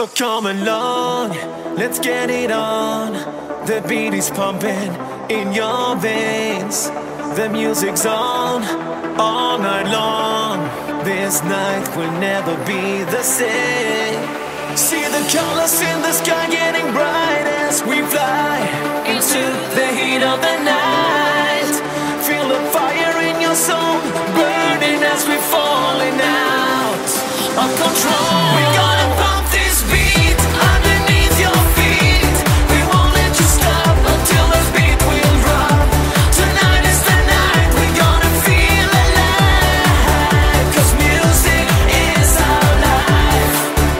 So come along, let's get it on. The beat is pumping in your veins. The music's on all night long. This night will never be the same. See the colors in the sky getting bright as we fly into the heat of the night. Feel the fire in your soul burning as we're falling out of control. We're gonna pump this beat underneath your feet. We won't let you stop until this beat will drop. Tonight is the night we're gonna feel alive, 'cause music is our life.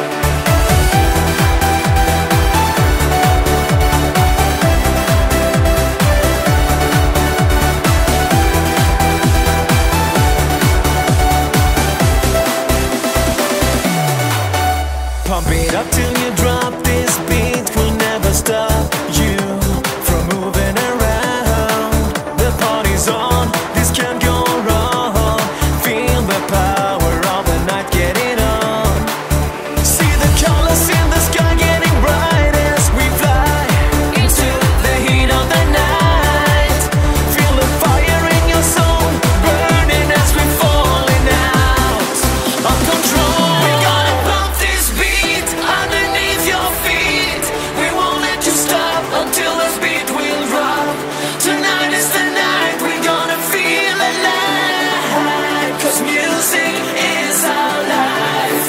Pump it up till you drop. This beat will never stop you from moving around. The party's on, this can't go wrong. Feel the power of the night getting on. See the colors in the sky getting bright as we fly into the heat of the night. Feel the fire in your soul burning as we're falling out of control. We're gonna pump this beat underneath your feet. We won't let you stop until this beat will drop. Tonight is the night we're gonna feel alive, 'cause music is our life.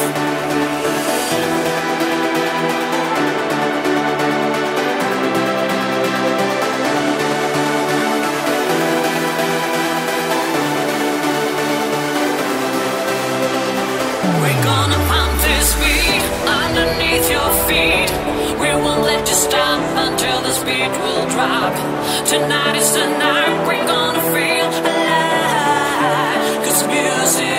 We're gonna pump this beat underneath your feet. We won't let you stop until this beat will drop. Tonight is the night we're gonna feel alive, 'cause music